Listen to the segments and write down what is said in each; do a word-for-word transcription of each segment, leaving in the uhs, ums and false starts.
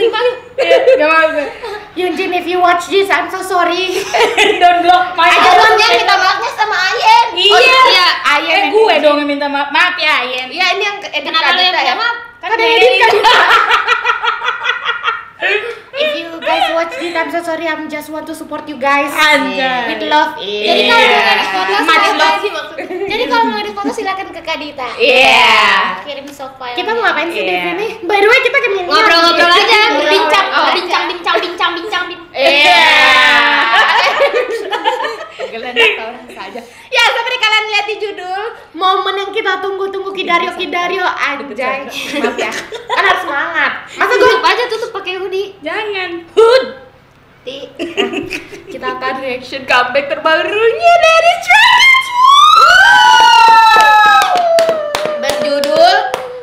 terima lu. Gak apa-apa. Yunjin, if you watch this, I'm so sorry. Don't block my Aja dong yang minta maafnya sama Ayen. Iya. Oh, iya. Ayen eh, gue dong yang minta maaf. Maaf ya Ayen. Iya, ini yang edit Kenapa lu yang minta ya? maaf? Kan Kan dia edit edit. Kadita. If you guys watch this, I'm so sorry. I'm just want to support you guys. Anjay. With love. Jadi kalau mau ngedit foto Much silakan love. sih maksudnya. Jadi kalau mau ngedit foto silakan ke Kadita. Iya. Kirim soft file. Kita mau ngapain sih di Iya. sini? By the way, kita kemana? ngobrol-ngobrol aja, berbincang, Oh. bincang, bincang, bincang, bincang, bincang. Iya. Geledak orang saja. Ya, seperti kalian lihat di judul, momen yang kita tunggu-tunggu Kidario Kidario anjay. Maaf ya. Kan harus semangat. Masa gue Tutup aja, tutup pakai hoodie. Jangan. Di. kita akan reaction comeback terbarunya dari Stray. Berjudul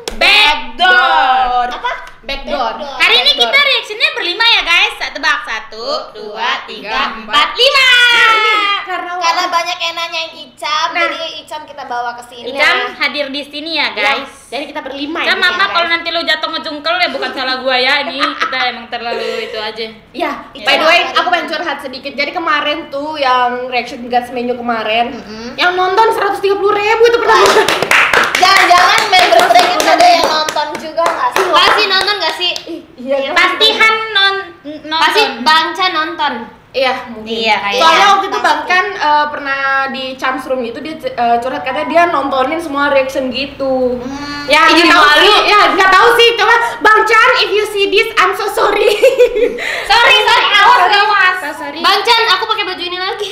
Backdoor. Apa? Backdoor. Hari ini kita reaksinya berlima ya guys. Satu tebak. Satu, dua, tiga, empat, lima. Karena Karena banyak yang nanyain Icam, Nah. jadi Icam kita bawa ke sini. Icam hadir di sini ya guys. Jadi kita berlima Icam ya. maaf maaf guys. kalau nanti lo jatuh ngejungkel ya bukan salah gua ya. Ini kita emang terlalu itu aja. Ya, by the way, aku pengen curhat sedikit. Jadi kemarin tuh yang reaction Guts menu kemarin, yang nonton seratus tiga puluh ribu itu pernah. Jangan-jangan member Breakers ada yang nonton juga nggak sih? Pasti nonton nggak sih? Iya, Pastihan non nonton. Pasti Bangca nonton. Iya, mungkin. Iya, kayak- Soalnya Iya, waktu itu pasti. Bang kan eh, pernah di Chams Room itu dia eh, curhat katanya dia nontonin semua reaction gitu. Hmm. Ya, Ih, nggak tahu malu. sih. Ya, nggak tahu sih. Coba Bang Chan, if you see this, I'm so sorry. Sorry, sorry, awas, awas. So sorry. Bang Chan, aku pakai baju ini lagi.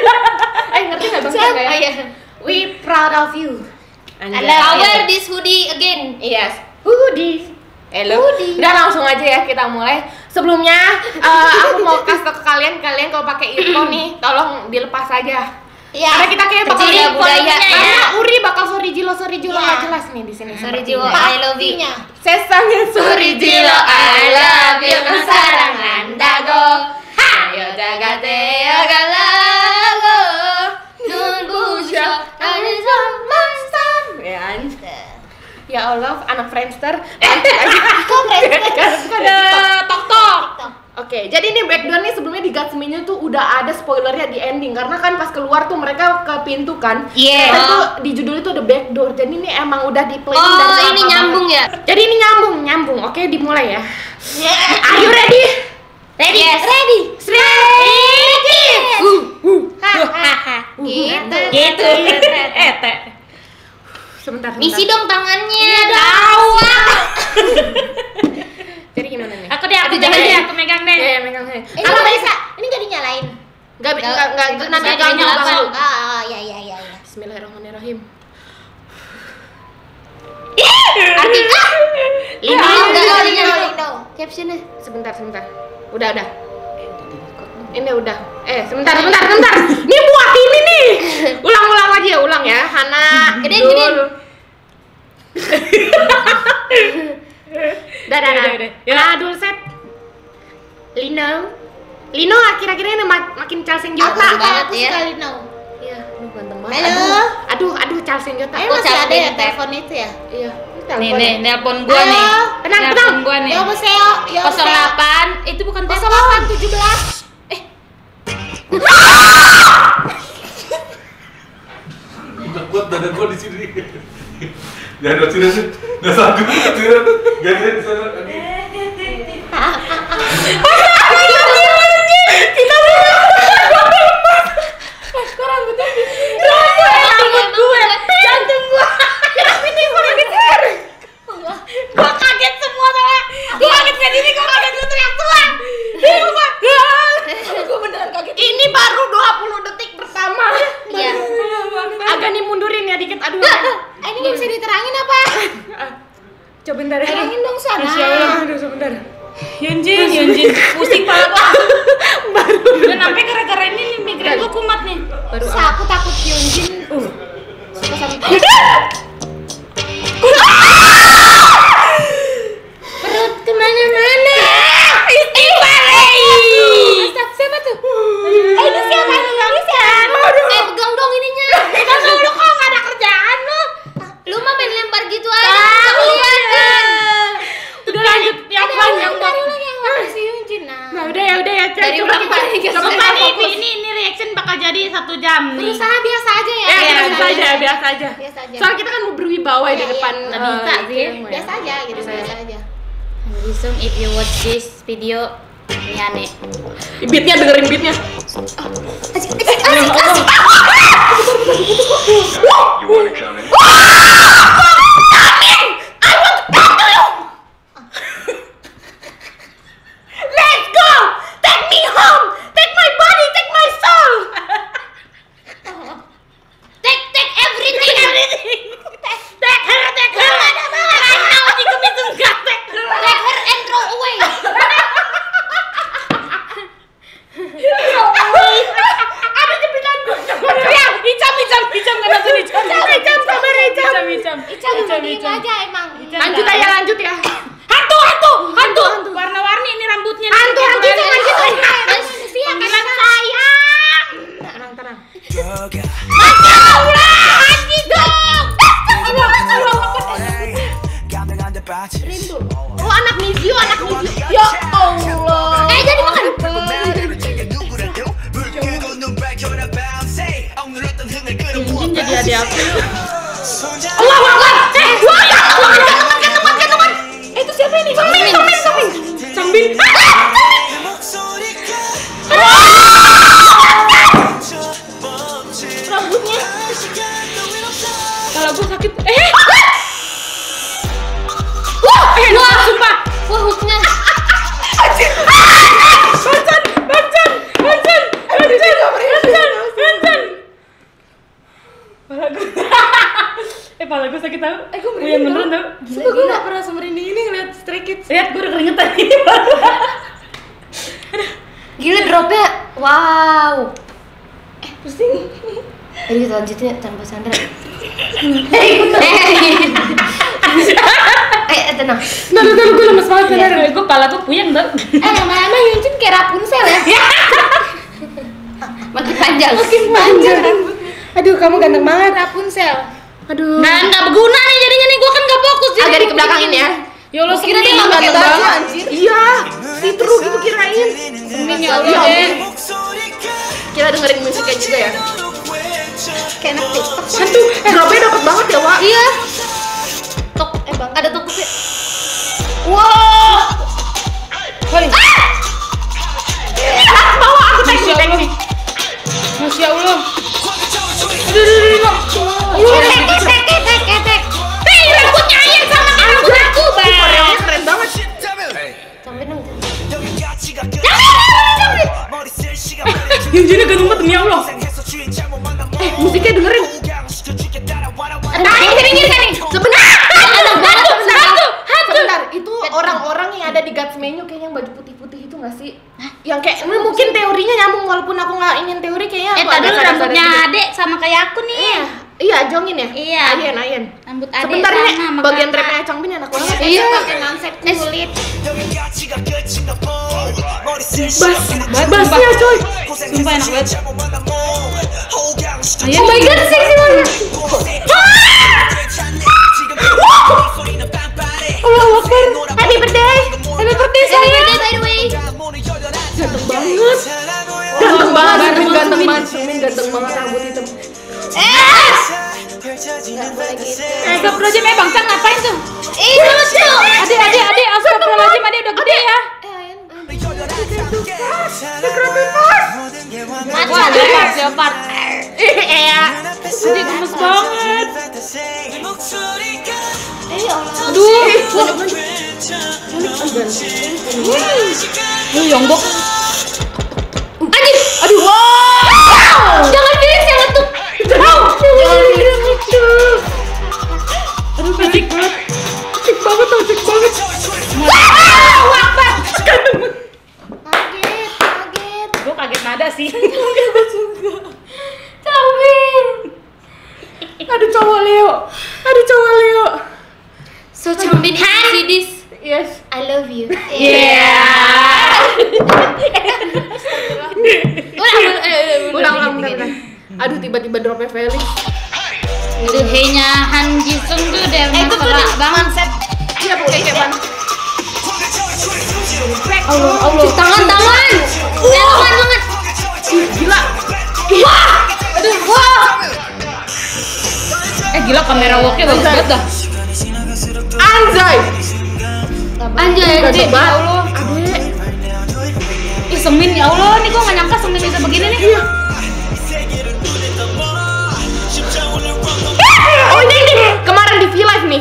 eh, ngerti nggak Bang Chan? Chan, kayak? oh iya. We proud of you. I wear this hoodie again. Yes. Hoodie. Hello. Hoodie. Udah langsung aja ya kita mulai. Sebelumnya eh, aku mau kasih tau ke kalian, kalian kalau pakai earphone nih, tolong dilepas aja. Iya. Karena kita kayak bakal Kecil ya budaya. volumenya Karena ya. Uri bakal sorry jilo sorry jilo Iya. nggak jelas nih di sini. Sorry sepertinya. Jiwo, I love you. Sesangnya sorry jilo I love you sarang andago. Ayo jaga teo galago. Nunggu shock ada zaman sam. Ya anjir. Ya Allah, anak Friendster. Kok Friendster? Tok tok. Oke, jadi ini Backdoor nih sebelumnya di Guts Menu tuh udah ada spoilernya di ending karena kan pas keluar tuh mereka ke pintu kan. Iya. Ternyata tuh di judul itu ada Backdoor. Jadi ini emang udah di planning Oh, dari lama ini nyambung banget. ya? Jadi ini nyambung, nyambung. Oke, dimulai ya. Are you ready? Ready? Yes. Ready. Ready. Uh, uh. Hahaha. Gitu. Gitu. Eh, teh. Sebentar, sebentar. Misi dong tangannya. Iya, Tahu. Jadi gimana nih? Aku deh, aku Aduh, megang jangan deh, ya. aku megang deh. Ya, ya, megang saya. Ini Kalau nggak bisa bisa. Ini nggak dinyalain. Enggak, enggak, enggak, itu nanti Nggak ganggu dinyalakan. banget. Ah, ya, ya, ya, ya. Bismillahirrahmanirrahim. Artinya? Lino, Lino, enggak, Lino, Lino. Lino, Lino. Captionnya. Sebentar, sebentar. Udah, udah. Ini udah. Eh, sebentar, sebentar, sebentar. Ini buat ini nih. Ulang-ulang aja ya, ulang ya. Hana, Gedein, Dul. gedein. Dah, dah, dah. Udah, udah, udah. Nah, Dul set. Lino. Lino akhir-akhirnya ini mak- makin Charles Jota. Aku banget aku ya. suka Lino. Iya, aduh ganteng banget. Halo. Aduh, aduh, aduh Charles Jota. Eh, Aku masih ada capek, ya Teh. telepon itu ya? Iya. Nih, nih, nelpon gua Halo. nih. Tenang, Nelpon tenang. gua nih. Yoboseo, nol delapan, itu bukan nol telepon. delapan tujuh belas. Udah kuat dada gua di sini. Ya ada sini sih. Enggak sanggup sini. Gak ada di sana. Rambut gue, jantung gua. Gua kaget semua soalnya. Gua kaget kayak gini, gua kaget lu teriak-teriak. Bingung gua. Gua beneran kaget. Ini baru dua puluh detik pertama. Iya. Agak nih mundurin ya dikit. Aduh. Eh, ini nggak bisa diterangin apa? Coba bentar ya. Terangin dong sana. Insya Allah. Aduh, sebentar. Yunjin, Yunjin, pusing pala gua. Dan sampai gara-gara ini nih migrain gua kumat nih. Baru Terus aku takut Hyunjin suka sama Perut kemana-mana. Ustaz, siapa tuh? Eh, ini siapa yang nangisan? Eh, pegang dong ininya. Kan lu kok gak ada kerjaan lu? Lu mah main lempar gitu aja. Keluar kan. Udah lanjut yang Ada panjang yang gua. dari ulang yang nah. Nah, udah ya, udah ya. Coba Dari coba berapa kita. nih, Coba guys? ini, ini, ini, ini reaction bakal jadi satu jam nih. Berusaha biasa aja ya. Ya, kita Biasa biasa aja, biasa aja. Biasa aja. Soalnya kita kan mau berwibawa di Iya, depan. iya. eh, Nggak bisa itu sih. ya. Biasa aja gitu, biasa aja. Jisung, if you watch this video, ini aneh. Beatnya, dengerin beatnya. Asik, asik, asik, asik. You wanna come in? Let's go! Take me home! Take my body, take my soul! Take, take everything, everything. Take her, take her! Right now, jika bisa nggak take her. Take her and throw away. Ada jepitan gue. Ya, Icam, Icam, Icam kan langsung Icam. Icam, sabar Icam. Icam, Icam. Ica udah diem aja emang. Lanjut aja, lanjut ya. Hantu, hantu, hantu. Warna-warni ini rambutnya. Hantu, hantu, lanjut, lanjut. Manusia Panggilan sayang. Tenang, tenang. Masya Allah, haji dong. Allah, Allah, Rindu. Oh, anak Mizio, anak Mizio. Ya Allah. Eh, jadi makan. Mungkin jadi adik aku. Allah, Allah. Eh, wah, gantungan, gantungan, gantungan. Eh, itu siapa ini? Sambin, Sambin, Sambin. Sambin. Rambutnya. Kalau gue sakit. Eh. Wah, eh, wah, sumpah. Wah, hooknya. Bancan, bancan, bancan, bancan, bancan, bancan. Pala gue, eh pala gue sakit tau. Eh gue merinding beneran tau. Sumpah gue gak pernah semerinding ini ngeliat Stray Kids. Lihat gue udah keringetan ini. Gila dropnya. Wow. Eh, pusing. Jadi kita lanjutin tanpa Sandra. Eh, tenang. Nah, nah, gue lemes banget bener. Gue pala gue puyeng tau. Eh, lama-lama Yunjin kayak Rapunzel ya. Makin panjang. Makin panjang rambutnya. Aduh, kamu ganteng banget. Rapunzel. Aduh. Nah, nggak berguna nih jadinya nih, gue kan nggak fokus. jadi Agak di gua kebelakangin begini. ya. Ya Allah, Kira dia semin. nggak pakai baju, banget. anjir. Iya, see-through gitu kirain. Semin ya Allah Iya, deh. Kita dengerin musiknya juga ya. Kayak anak TikTok. Hantu, eh dropnya dapet banget ya, Wak. Iya. Tok, eh bang, ada tokupnya. Wow. Hoi. Ah! Bawa aku tank nih, tank nih. Masya Allah. Aduh, aduh, aduh, aduh. Tek, tek, tek, tek, tek, tek. Hei, rambutnya Ayan sama kayak rambut aku, Bang. Koreonya keren banget. Sampai dong. Yunjinnya ganteng banget demi Allah. Eh, musiknya dengerin. Nah, ini pinggir kan nih. Sebentar. Enak banget, sebentar. Sebentar, itu orang-orang yang ada di God's Menu kayaknya yang baju putih-putih itu nggak sih? Yang kayak ini mungkin teorinya nyambung walaupun aku nggak ingin teori kayaknya. Eh, aku tadi agak sadar-sadar rambutnya dikit. adek sama kayak aku nih. Iya, iya, Jongin ya? Iya. Ayen, Ayen. Rambut adek Sebentar ini sama bagian kakak. trapnya Changbin enak banget. Iya, pakai nonset kulit. Bas, basnya coy. Sumpah enak banget. Oh my god, seksi banget. Allahu Akbar. Happy birthday. Happy birthday Happy sayang. birthday by the way. Ganteng banget. Ganteng banget, Sumin ganteng banget. Sumin ganteng banget rambut hitam. Eh, Eh, Astagfirullahaladzim, eh Bang Cang ngapain tuh? ih lucu. Adek, adek, adek, astagfirullahaladzim, adek udah gede ya. Macan. Leopard, leopard. Iya. Adek gemes banget. Eh, Allah. Aduh. Lu Yongbok. Anjir. Aduh, wow. Jangan pilih yang ngetuk. Jangan pilih itu. Aduh, cantik banget. Cantik banget, cantik banget. Wow, Akbar. Ganteng banget. Kaget, kaget. Gue kaget nada sih. Changbin. Aduh cowok Leo. Aduh cowok Leo. So Changbin, see this. Yes. I love you. Yeah. Ulang, Ulang, ulang, bentar, bentar. Aduh, tiba-tiba dropnya Felix. Itu kayaknya Han Jisung tuh udah Eh, itu tuh mesra di banget. konsep. Iya, pokoknya kayak mana? Allah, Allah. Tangan, tangan. Eh, tangan banget. Gila. Wah. Aduh, wah. Eh gila kamera walknya bagus banget dah. Anjay. Anjay, Anjay. ya Allah. Adek. Ih Semin ya Allah, nih gue gak nyangka Semin bisa begini nih. Iya. Oh ini ini kemarin di V-Live nih.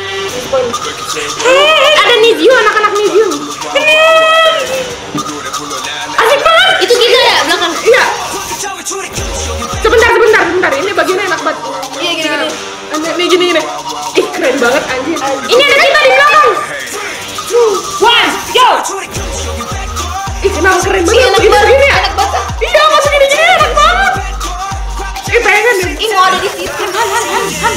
Ada Nizio, anak-anak Nizio. Asik banget. Itu kita ya belakang. Iya. Sebentar, sebentar, sebentar. Ini bagiannya enak banget. Iya gini-gini. Anjir, nih gini gini. Ih keren banget anjir. Ini ada kita di belakang. One, go. Ih kenapa keren banget? Enak Begini, banget. begini ya? Enak banget. Iya masuk gini gini enak banget. Ih pengen deh. Ih mau ada di situ. Han, han, han, han.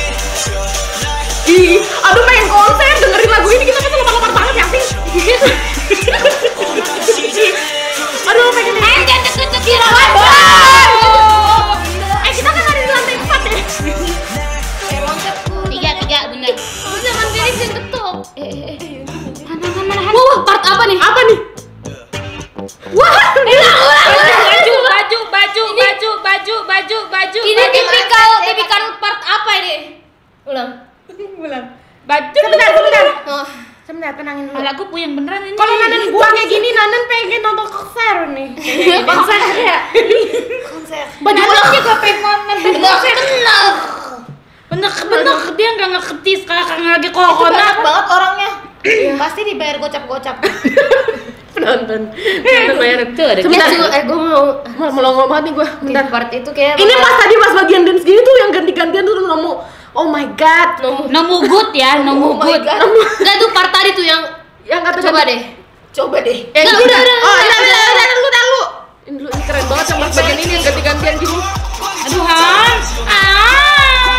Ih, aduh pengen konser dengerin lagu ini kita kan lompat-lompat banget ya sih. Aduh pengen nih. Eh, jangan deket-deket di Eh kita kan ada di lantai empat ya. Tiga, tiga, bener. Lu jangan miring dan ketuk. Eh, eh, eh. Mana, mana, mana, Wah, wah, part apa nih? Apa nih? Wah, Ulang, ulang, ulang. Baju, baju, baju, baju, baju, baju, baju. Ini baju. tipikal, tipikal part apa ini? Ulang. bulan. Baju. Sebentar, sebentar. Oh. Sebentar tenangin dulu. Malah gue puyeng beneran ini. Kalau Nanan gua kayak gini, Nanan pengen nonton konser nih. Konser ya. Konser. Baju Nanan juga pengen nonton Bener, bener. Bener, bener, dia nggak ngeketis kakak lagi Itu banyak corona. banget orangnya. Pasti dibayar gocap-gocap. penonton. Penonton bayar. Tuh ada Sebentar. Eh, gue mau. Mau melongo banget nih gua. Bentar. Bentar. Part itu kayak. Ini pas tadi pas bagian dance gini tuh yang ganti-gantian tuh nemu. Oh my god. Nemu. Nemu good ya, nemu Oh my good. god. Enggak tuh part tadi tuh yang. Yang kata Coba deh. Coba deh. Eh, Nggak, udah, udah, udah, Oh, udah, udah, udah, udah, udah, dulu, dulu. Ini dulu, ini keren banget yang pas bagian ini yang ganti-gantian gini. Aduh Han, ah.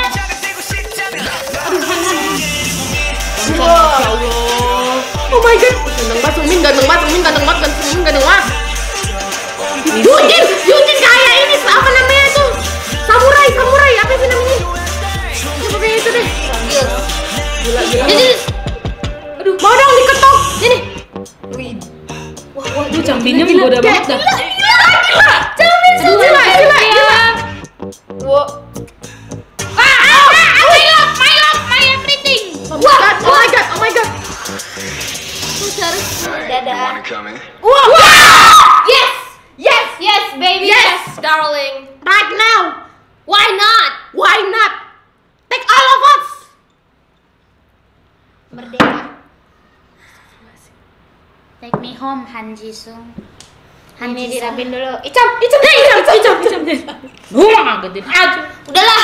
Wow. Oh my god. Ganteng banget, Sumin, ganteng banget, Sumin, ganteng banget, ganteng Sumin, ganteng banget. Yujin, Yujin kayak ini, apa namanya tuh? Samurai, samurai, apa sih namanya? Coba kayak itu deh. Gila, gila. Jadi. Aduh, mau dong diketok. Ini. Wah, wah, Aduh Campinya menggoda banget dah. Gila, gila. Jamin, gila, gila, gila. Wah. Ah, ah, ah, my love, my love, my everything. Oh my god, oh my god, oh my god. Dadah. Wow. Yes. Yes, yes, baby. Yes, darling. Right now. Why not? Why not? Take all of us. Merdeka. Take me home, Han Jisung. Han Ini Jisung. dirapin dulu. Icam, icam, icam, icam, icam, icam. Gua gede. Aduh. Udahlah.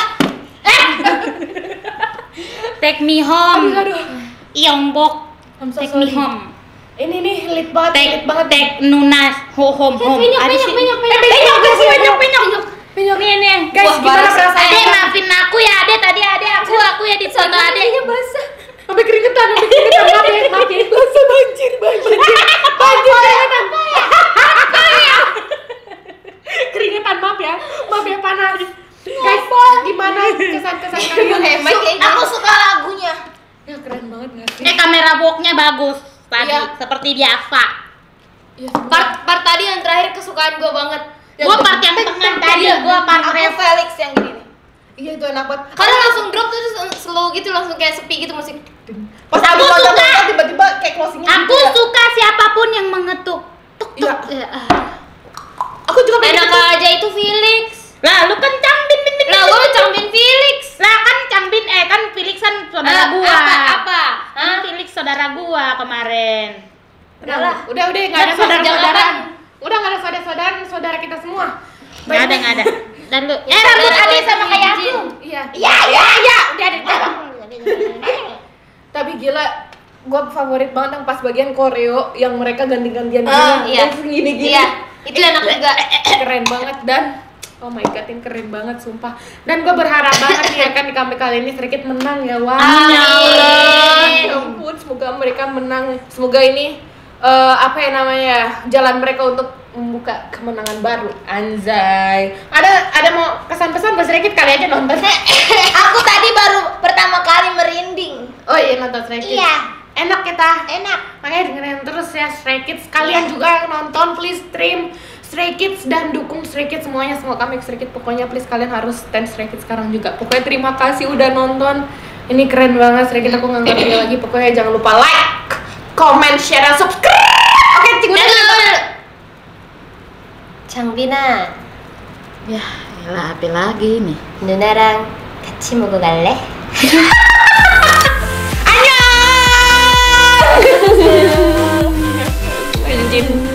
Take me home. Aduh, aduh. Iongbok. I'm so Take me sorry. home. Ini nih lit banget, Take lit banget. Take Nunas ho home home. Penyok, Ada penyok, sih. penyok, penyok. Eh, penyok, guys, penyok, penyok. Penyok. Nih nih. Guys, Wah, gimana basah. perasaan? Ade maafin aku ya, Ade tadi Ade aku aku ya di foto Ade. Adanya basah. Sampai keringetan, sampai keringetan. Maaf ya, maaf ya. Basah banjir, banjir. Banjir, keringetan. Keringetan, maaf ya. Maaf ya, panas. Guys, gimana kesan-kesan kalian? Hemat kayak gitu. Aku suka lagunya. Ya keren banget gak sih? Eh kamera boxnya bagus tadi Iya. seperti biasa. Ya, Part part tadi yang terakhir kesukaan gue banget. Gua part yang tengah tadi, gua part Aku ref. Felix yang gini nih. Iya itu enak banget. Karena langsung drop tuh terus slow gitu, langsung kayak sepi gitu musik. Pas Aku aku suka. nonton tiba-tiba kayak closingnya Aku gitu ya. suka siapapun yang mengetuk. Tuk tuk. Iya. Ya, ah. Aku juga pengen Enak aja itu Felix. Lah lu kan Cangbin bin bin. Lah gue campin Felix. Lah kan Cangbin eh kan Felix kan saudara Ah, gua. Apa apa? Kan Hah? Felix saudara gua kemarin. Udah lah, udah udah nggak ada Jangan saudara-saudaraan. jangan. Udah nggak ada saudara-saudaraan, saudara kita semua. Nggak ada nggak ada. Dan lu Ya, eh rambut saudara Ade gue sama sama kayak Jin. aku. Iya. Iya iya iya udah ada dalam. Tapi gila, gua favorit banget yang pas bagian koreo yang mereka ganti-gantian Ah, gini, iya. dance gini-gini. Iya, itu enak juga. Keren banget dan oh my god, ini keren banget sumpah. Dan gue berharap banget nih ya kan di comeback kali ini sedikit menang ya. Wah. Amin. Ya Allah. Ya ampun, semoga mereka menang. Semoga ini eh, apa ya namanya? Jalan mereka untuk membuka kemenangan baru. Anjay. Ada ada mau kesan-pesan Mas Rekit kali aja nonton. Aku tadi baru pertama kali merinding. Oh iya nonton Rekit. Iya. Enak kita. Enak. Makanya dengerin terus terus ya Stray Kids. Kalian juga yang nonton please stream Stray Kids dan dukung Stray Kids semuanya, semua comeback Stray Kids. Pokoknya please kalian harus stand Stray Kids sekarang juga. Pokoknya terima kasih udah nonton. Ini keren banget Stray Kids, aku nggak ngerti lagi. Pokoknya jangan lupa like, comment, share, dan subscribe. Oke, cik 장빈아, Ya, elah apa lagi nih? 누나랑 같이 먹어 갈래? 안녕.